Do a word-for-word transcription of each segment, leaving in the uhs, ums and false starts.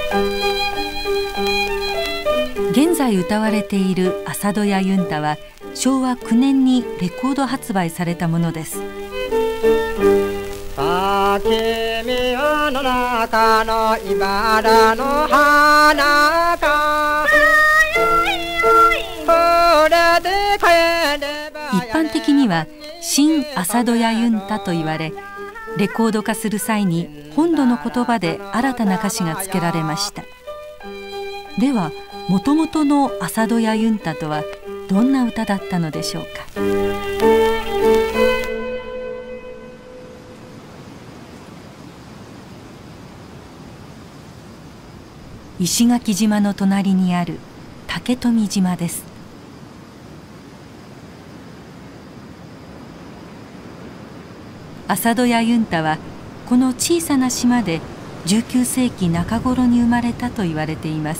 現在歌われている朝ドヤユンタはしょうわくねんにレコード発売されたものです。 君の中の茨の花か一般的には新朝ドヤユンタと言われ、レコード化する際に本土の言葉で新たな歌詞が付けられました。ではもともとの朝ドヤユンタとはどんな歌だったのでしょうか。石垣島の隣にある竹富島です。朝ドヤユンタはこの小さな島でじゅうきゅうせいきなか頃に生まれたと言われています。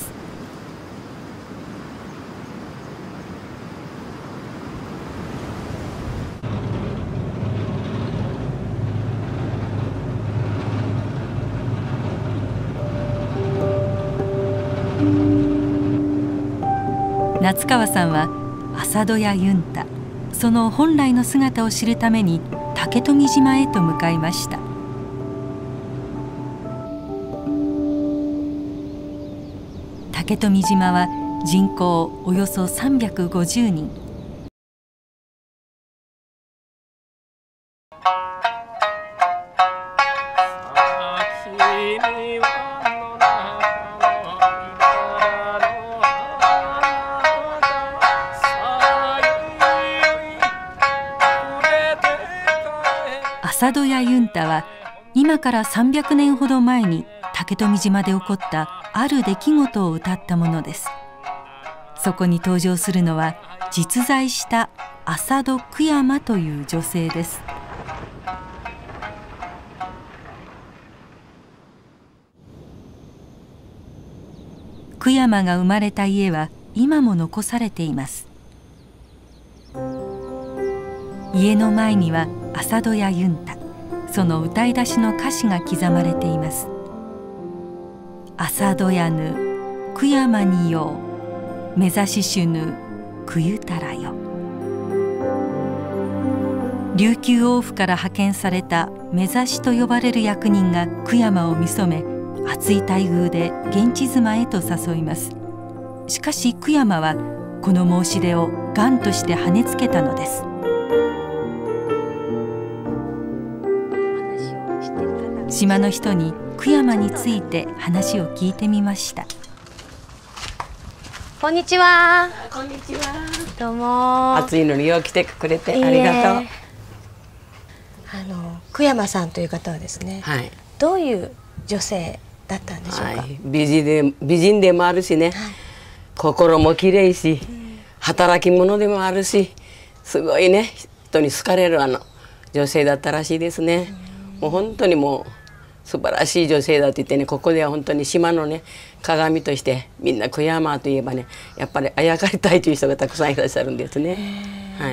夏川さんは朝ドヤユンタ、その本来の姿を知るために竹富島へと向かいました。竹富島は人口およそさんびゃくごじゅうにん。朝ドヤユンタは今からさんびゃくねんほど前に竹富島で起こったある出来事を歌ったものです。そこに登場するのは実在した朝戸久山という女性です。久山が生まれた家は今も残されています。家の前には朝ドヤユンタ、その歌い出しの歌詞が刻まれています。朝ドヤぬ久山によう目指ししゅぬくゆたらよ。琉球王府から派遣された目指しと呼ばれる役人が久山を見初め、熱い待遇で現地妻へと誘います。しかし久山はこの申し出を頑として跳ねつけたのです。島の人に久山について話を聞いてみました。 こんにちは。 こんにちは。 どうも。 暑いのによう来てくれてありがとう。 あの久山さんという方はですね、 はい、 どういう女性だったんでしょうか。はい、 美人で美人でもあるしね、はい、心も綺麗し、うん、働き者でもあるし、すごいね人に好かれるあの女性だったらしいですね。うん、もう本当にもう素晴らしい女性だと言ってね、ここでは本当に島のね鏡としてみんな久山といえばね、やっぱりあやかりたいという人がたくさんいらっしゃるんですね。はい、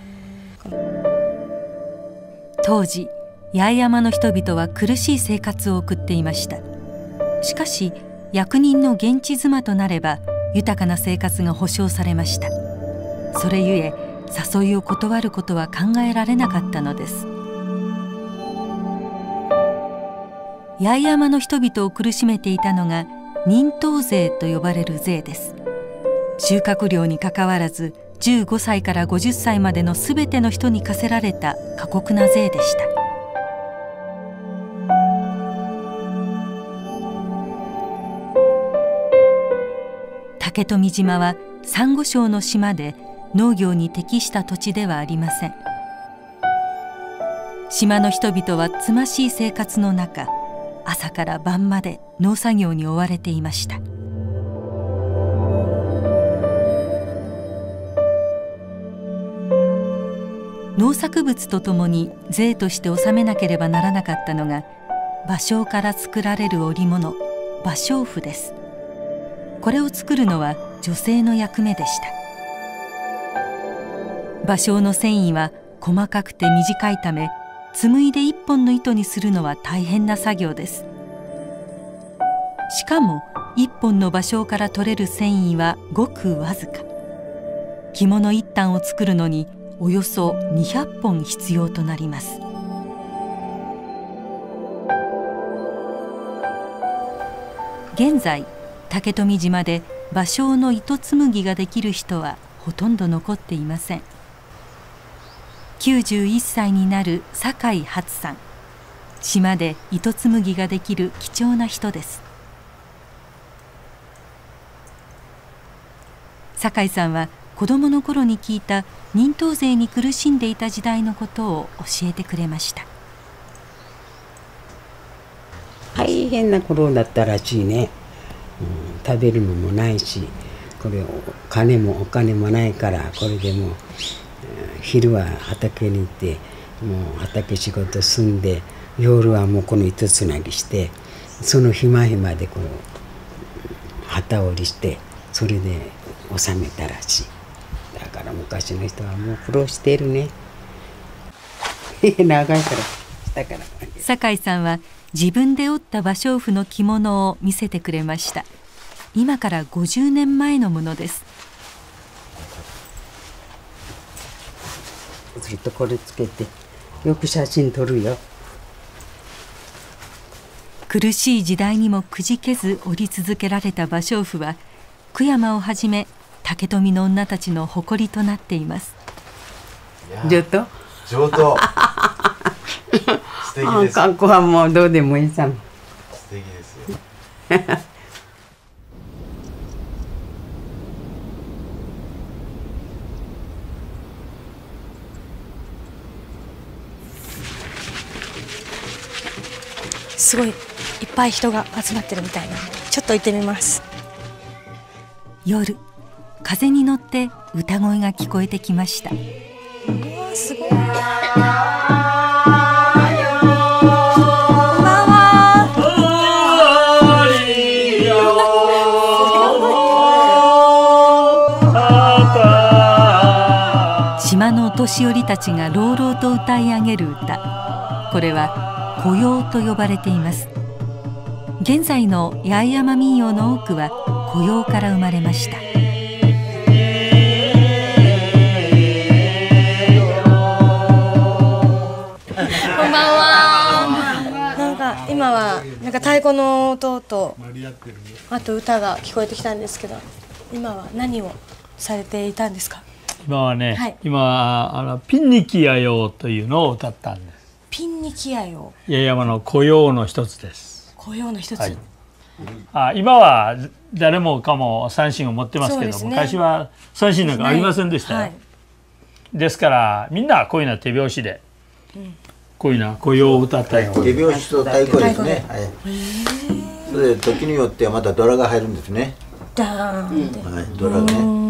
当時八重山の人々は苦しい生活を送っていました。しかし役人の現地妻となれば豊かな生活が保障されました。それゆえ誘いを断ることは考えられなかったのです。八重山の人々を苦しめていたのが忍冬税と呼ばれる税です。収穫量にかかわらずじゅうごさいからごじゅっさいまでのすべての人に課せられた過酷な税でした。竹富島はサンゴ礁の島で農業に適した土地ではありません。島の人々はつましい生活の中、朝から晩まで農作業に追われていました。農作物とともに税として納めなければならなかったのが芭蕉から作られる織物、芭蕉布です。これを作るのは女性の役目でした。芭蕉の繊維は細かくて短いため、紡いで一本の糸にするのは大変な作業です。 しかも一本の芭蕉から取れる繊維はごくわずか。着物一反を作るのにおよそにひゃっぽん必要となります。現在竹富島で芭蕉の糸紡ぎができる人はほとんど残っていません。きゅうじゅういっさいになる酒井初さん。島で糸紡ぎができる貴重な人です。酒井さんは子どもの頃に聞いた忍冬税に苦しんでいた時代のことを教えてくれました。 大変な頃だったらしいね、うん、食べるのもないし、これお金もお金もないから、これでもう昼は畑に行ってもう畑仕事済んで、夜はもうこの糸つなぎして、その暇暇でこの旗織りして、それで納めたらしい。だから昔の人はもう苦労しているね。長いからしたから。 酒井さんは自分で織った芭蕉布の着物を見せてくれました。今からごじゅうねんまえのものです。 ずっとこれつけてよく写真撮るよ。 苦しい時代にもくじけず織り続けられた芭蕉布は、久山をはじめ竹富の女たちの誇りとなっています。 上等上等素敵です。 観光はもうどうでもいいさ。 素敵ですよ。 すごいいっぱい人が集まってるみたいな。ちょっと行ってみます。 夜、風に乗って歌声が聞こえてきました。 うわ、すごい。 島のお年寄りたちが朗々と歌い上げる歌、これは古謡と呼ばれています。現在の八重山民謡の多くは古謡から生まれました。 こんばんは。なんか今はなんか太鼓の音とあと歌が聞こえてきたんですけど、今は何をされていたんですか？ 今はね、 はい、 今あのピンニキヤヨというのを歌ったんです。 ピンニキヤヨ、 八重山の古謡の一つです。 古謡の一つ、 はい、あ今は誰もかも三線を持ってますけど、ね、昔は三線なんかありませんでしたよ、はい、ですからみんなこういうのは手拍子で、うん、こういうのは古謡を歌ったよ。 手拍子と太鼓ですね。はい、それで時によってはまたドラが入るんですね。 ダーンって、 はい、ドラがね。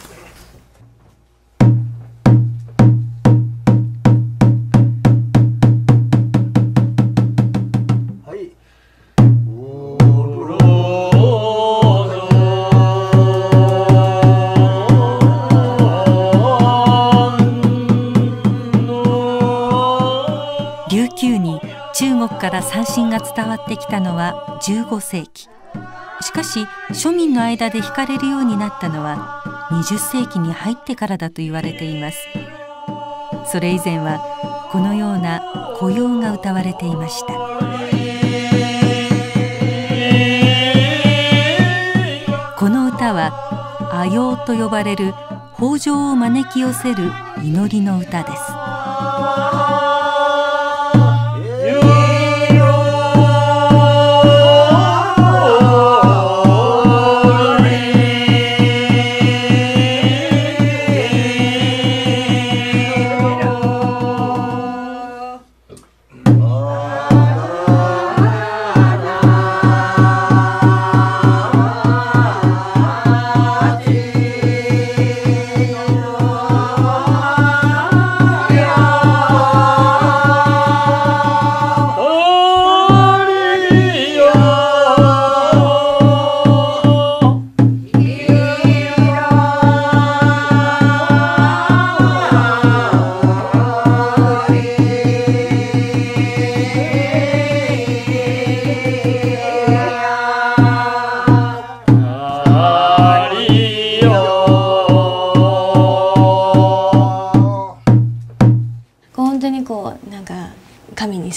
から三線が伝わってきたのはじゅうごせいき。しかし庶民の間で弾かれるようになったのはにじゅっせいきに入ってからだと言われています。それ以前はこのような古謡が歌われていました。この歌は阿陽と呼ばれる豊穣を招き寄せる祈りの歌です。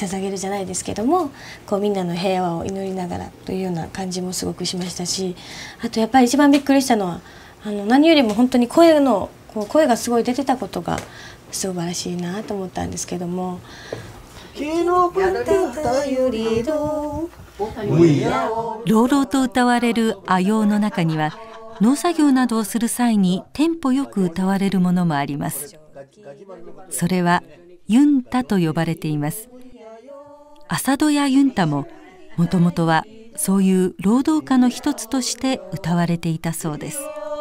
捧げるじゃないですけども、こうみんなの平和を祈りながらというような感じもすごくしましたし、あとやっぱり一番びっくりしたのはあの何よりも本当に声のこう声がすごい出てたことが素晴らしいなと思ったんですけども。 朗々と歌われる阿様の中には、農作業などをする際にテンポよく歌われるものもあります。それはユンタと呼ばれています。朝戸やユンタももともとはそういう労働歌の一つとして歌われていたそうです。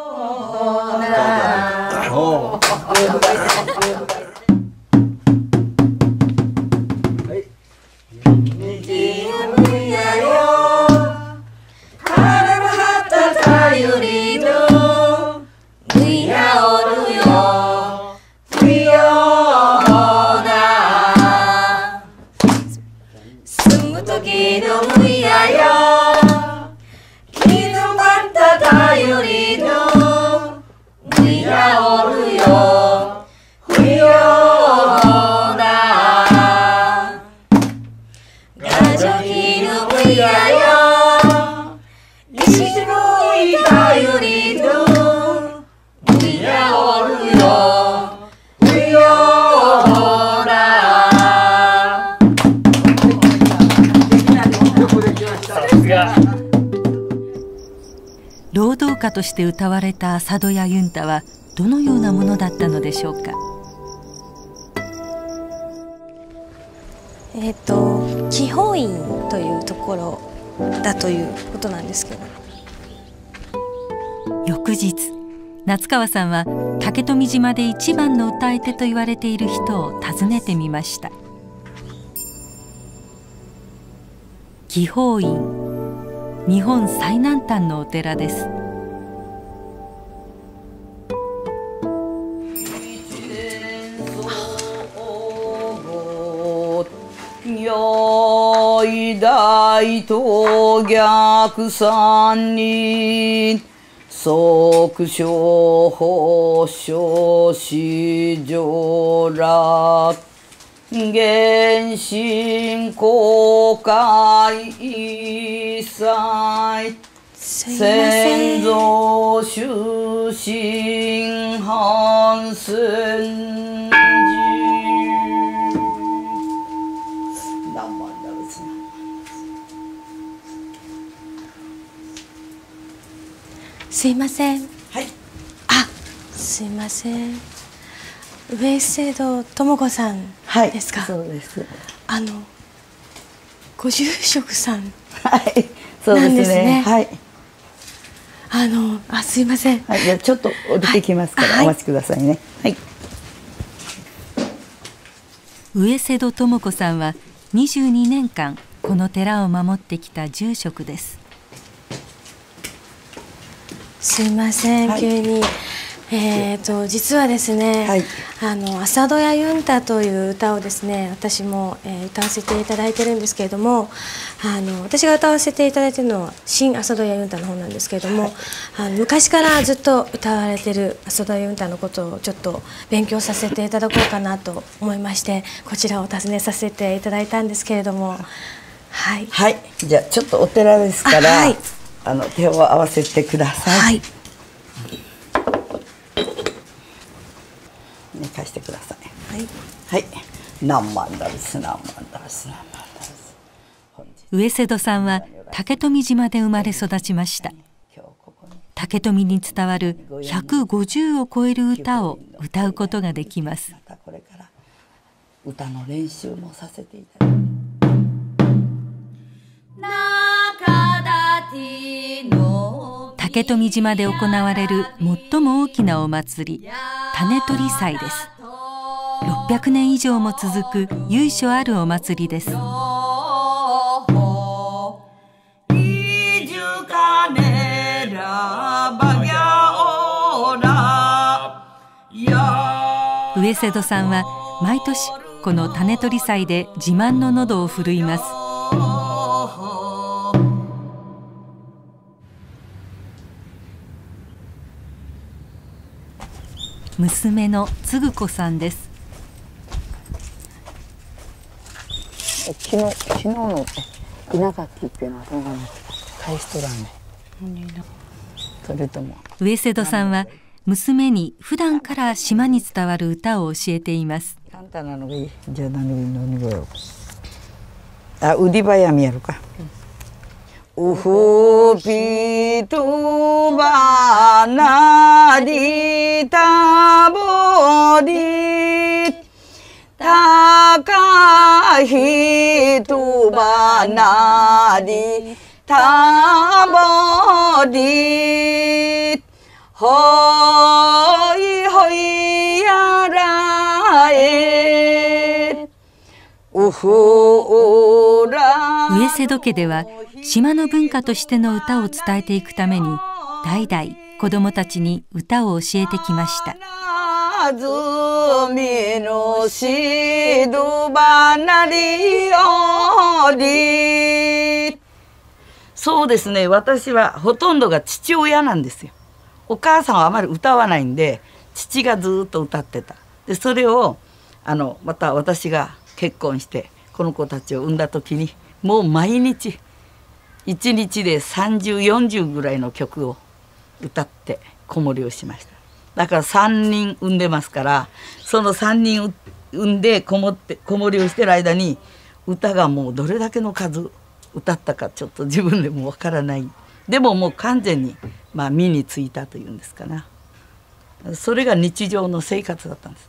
労働歌として歌われた朝戸やユンタはどのようなものだったのでしょうか。 えっと祈法院というところだということなんですけど、 翌日夏川さんは竹富島で一番の歌い手と言われている人を訪ねてみました。祈法院、日本最南端のお寺です。 如来と逆三に即所法所四上楽原神公開一切先祖終身半戦すいません。 はい。 あ、すいません。上瀬戸智子さんですか。 はい、そうです。 あのご住職さん。 はい、そうですね。はい。 あのあ、すいません。 はい、じゃあちょっと降りてきますから、はい、お待ちくださいね。はい。 上瀬戸智子さんはにじゅうにねんかんこの寺を守ってきた住職です。 すいません、はい、急に。えーと実はですね、はい、あの朝戸やユンタという歌をですね、私も、えー、歌わせていただいてるんですけれども、あの私が歌わせていただいてるのは新朝戸やユンタの方なんですけれども、はい、あの昔からずっと歌われてる朝戸やユンタのことをちょっと勉強させていただこうかなと思いまして、こちらを訪ねさせていただいたんですけれども、はい、 はい、じゃあちょっとお寺ですから、あ、はい、あの手を合わせてください。はい。ね、貸してください。はい。はい。何万ダルス、何万ダルス、何万ダルス。 上瀬戸さんは竹富島で生まれ育ちました。竹富に伝わるひゃくごじゅうを超える歌を歌うことができます。 またこれから歌の練習もさせていただきます。 竹富島で行われる最も大きなお祭り、種取祭です。ろっぴゃくねん以上も続く由緒あるお祭りです。上瀬戸さんは毎年この種取祭で自慢の喉を振るいます。娘のつぐ子さんです。 昨日昨日の稲垣っていうのはどうなの返しとらんね。それとも上瀬戸さんは娘に普段から島に伝わる歌を教えています。 簡単なのがいい。じゃあ何何がやろう。あ、ウディバヤミやるか。ウフピトバナディタボディタカヒトバナディタボディほいほいやらえうふうら。 上瀬戸家では島の文化としての歌を伝えていくために代々子どもたちに歌を教えてきました。 そうですね、私はほとんどが父親なんですよ。お母さんはあまり歌わないんで父がずっと歌ってた。でそれをあのまた私が結婚してこの子たちを産んだ時にもう毎日いちにちでさんじゅうよんじゅうぐらいの曲を歌って子守りをしました。だからさんにん産んでますから、そのさんにん産んで子守って子守りをしてる間に歌がもうどれだけの数歌ったかちょっと自分でもわからない。でももう完全にまあ身についたというんですかな。それが日常の生活だったんです。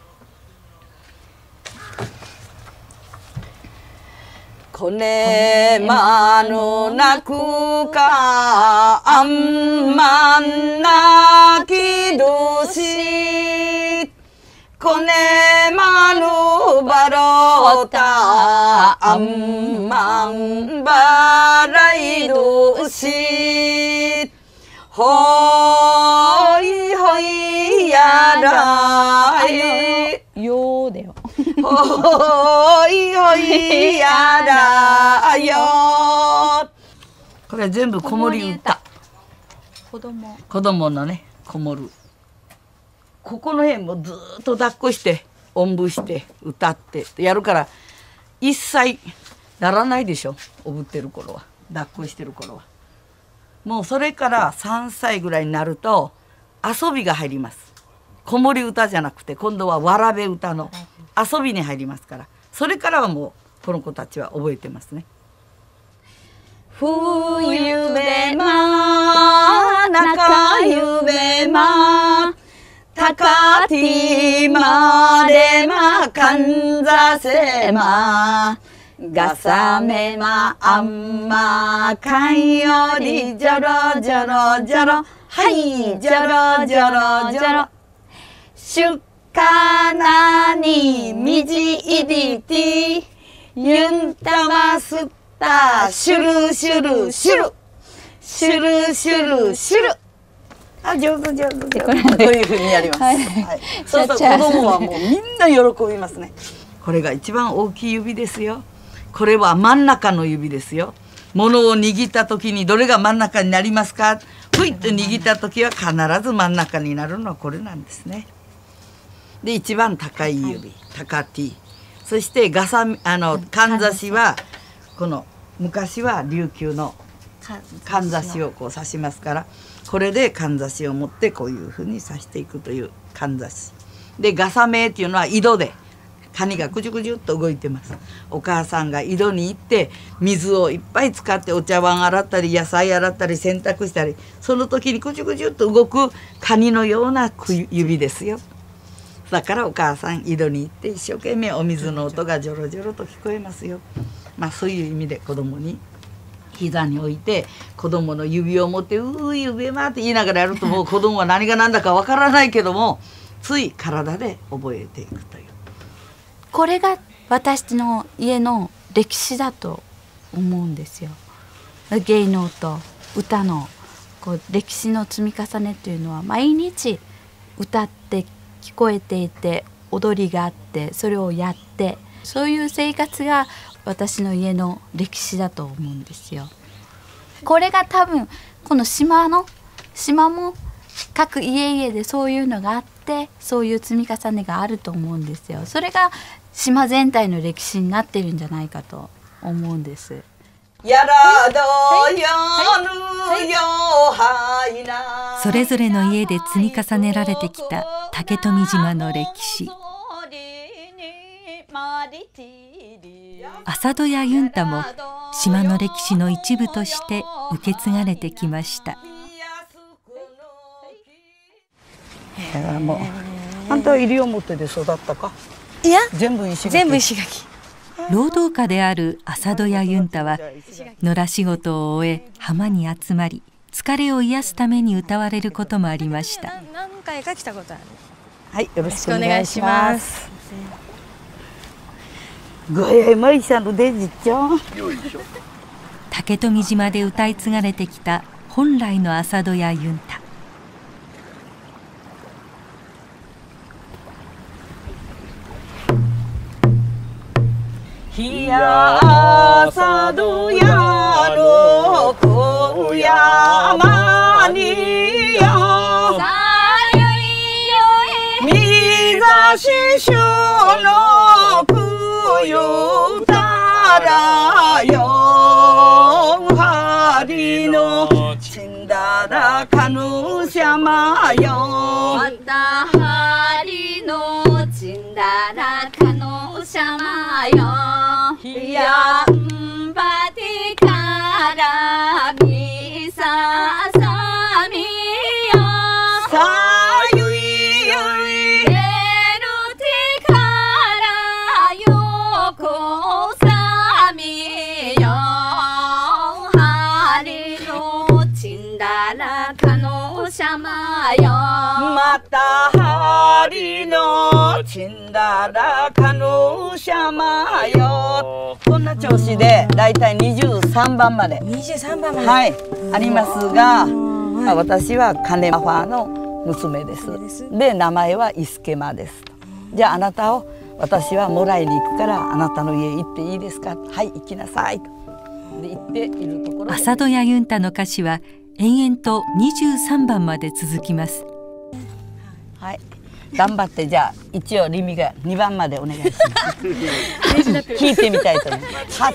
こねまのなくかあんまんなきどしこねまのばろたあんまんばらいどしほいほいやらえようだよほいほいやらよ。これ全部子守歌。子供子供のね子守。ここの辺もずっと抱っこしておんぶして歌ってやるから一切ならないでしょ。おぶってる頃は抱っこしてる頃は。もうそれからさんさいぐらいになると遊びが入ります。子守歌じゃなくて今度はわらべ歌の遊びに入りますから、それからはもうこの子たちは覚えてますね。冬べま中ゆべまたかてまれまかんざせまがさめまあんまかんよりじょろじょろじょろはいじょろじょろじょろしゅっかなにみじいりてゆんたますったシュルシュルシュルシュルシュルシュル。あ、上手上手上手。こういうふうにやります。はい。はい、そうそう、子供はもうみんな喜びますね。これが一番大きい指ですよ。これは真ん中の指ですよ。物を握った時にどれが真ん中になりますか。ふいっと握った時は必ず真ん中になるのはこれなんですね。で一番高い指、高 T。そしてガサあのかんざしはこの昔は琉球のかんざしをこう刺しますから、これでかんざしを持ってこういうふうに刺していくというかんざしで、ガサメっていうのは井戸でカニがくじゅくじゅっと動いてます。お母さんが井戸に行って水をいっぱい使ってお茶碗洗ったり野菜洗ったり洗濯したり、その時にくじゅくじゅっと動くカニのような指ですよ。だからお母さん井戸に行って一生懸命お水の音がジョロジョロと聞こえますよ。まあそういう意味で子供に膝に置いて子供の指を持って「うー指ま」って言いながらやると、もう子供は何が何だかわからないけどもつい体で覚えていくという。 これが私の家の歴史だと思うんですよ。芸能と歌のこう歴史の積み重ねというのは、毎日歌って聞こえていて踊りがあってそれをやって、そういう生活が私の家の歴史だと思うんですよ。これが多分この島の島も各家々でそういうのがあってそういう積み重ねがあると思うんですよ。それが島全体の歴史になってるんじゃないかと思うんです。 やらどよぬよはいな。 それぞれの家で積み重ねられてきた竹富島の歴史。朝戸やユンタも島の歴史の一部として受け継がれてきました。 だからもうあんたは西表で育ったか。 いや全部石垣。 全部石垣。 労働家である朝戸やユンタは野良仕事を終え浜に集まり疲れを癒すために歌われることもありました。 何回か来たことある。 はい、よろしくお願いします。ごえまいさんのでじちゃん。 竹富島で歌い継がれてきた本来の朝戸やユンタ。 ひやさどやのこやまにやみざししゅのくよたらよはりのちんだらかぬしゃまよまたはりのちんだらかぬしゃまよやんばてからみささみよさゆいゆいえるてからよこさみよはりのちんだらかのしゃまよまたはりのちんだらかのしゃまよ。こんな調子でだいたいにじゅうさんばんまでにじゅうさんばんまで、 はい、ありますが、はい、私は金マファーの娘です。で名前はイスケマです。じゃああなたを私はもらいに行くからあなたの家行っていいですか。はい行きなさいとで言っているところ。 朝戸やユンタの歌詞は延々とにじゅうさんばんまで続きます。 はい頑張ってじゃあ一応リミがにばんまでお願いします。聞いてみたいと思います。はい。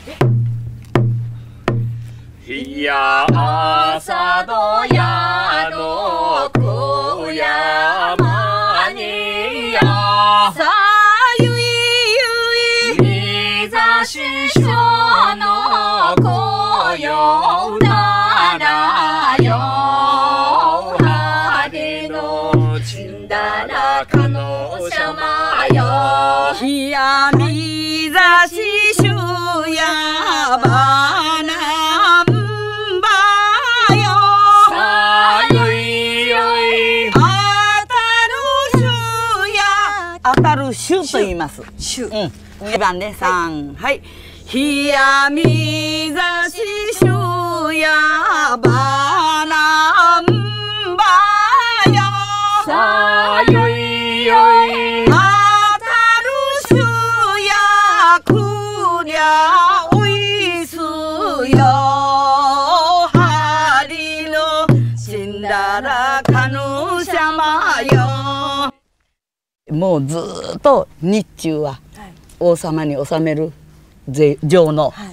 いや朝戸やのこやまにやさゆいゆいみざししょのこよならよはりのちんだらかのしゃまよひやみざししゅやばなんばよさゆいゆいあたるしゅやあたるしゅと言います。しゅ、うん、にばんねさんはいひやみざししゅやばなんばよさゆいゆいあたるしゅやくりゃおいすよはりのちんだらかぬしゃまよ。もうずーっと日中は王様に治める城の、はい、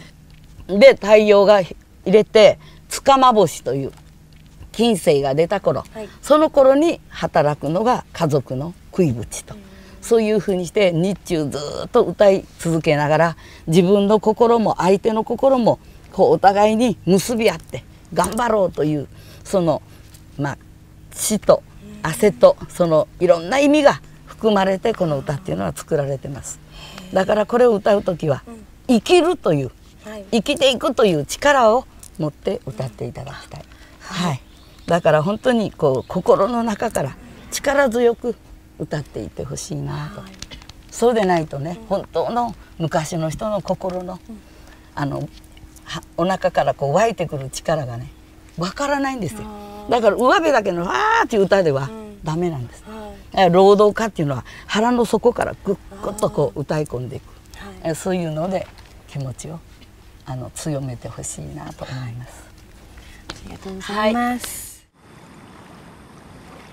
で太陽が入れてつかま星という金星が出た頃、はい、その頃に働くのが家族の食いぶちと、うん、そういうふうにして日中ずっと歌い続けながら自分の心も相手の心もこうお互いに結び合って頑張ろうというそのまあ血と汗とそのいろんな意味が含まれてこの歌っていうのは作られてます。だからこれを歌う時は生きるという、はい、生きていくという力を持って歌っていただきたい、はいはい、だから本当にこう心の中から力強く歌っていってほしいなと、はい、そうでないとね、うん、本当の昔の人の心の、うん、あのお腹からこう湧いてくる力がねわからないんですよ。だから上辺だけのわーっていう歌ではダメなんです、はい、労働家っていうのは腹の底からぐっぐっとこう歌い込んでいく、はい、そういうので気持ちをあの強めてほしいなと思います。 ありがとうございます。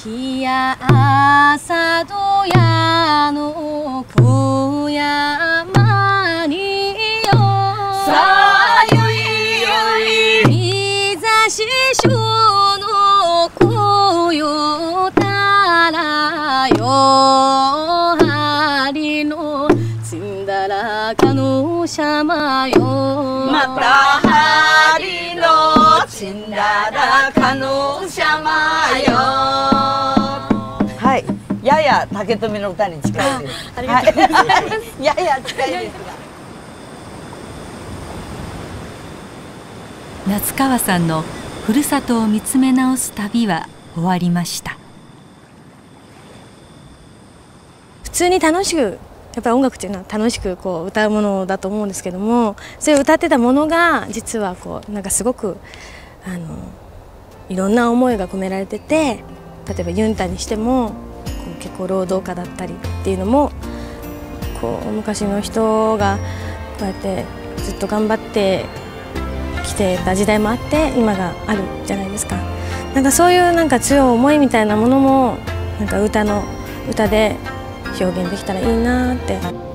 日や朝どやの小山によさゆいゆい日差ししゅのこよたらよ針のつんだらかのしゃまよまた針のちんだらかのしゃまよ。はい、やや竹富の歌に近いです。 ありがとうございます。 やや近いですが。 夏川さんのふるさとを見つめ直す旅は終わりました。 普通に楽しくやっぱり音楽っていうのは楽しくこう歌うものだと思うんですけども、そういう歌ってたものが実はこうなんかすごくあのいろんな思いが込められてて、例えばユンタにしてもこう結構労働家だったりっていうのもこう昔の人がこうやってずっと頑張ってきてた時代もあって今があるじゃないですか。なんかそういうなんか強い思いみたいなものもなんか歌の歌で表現できたらいいなって。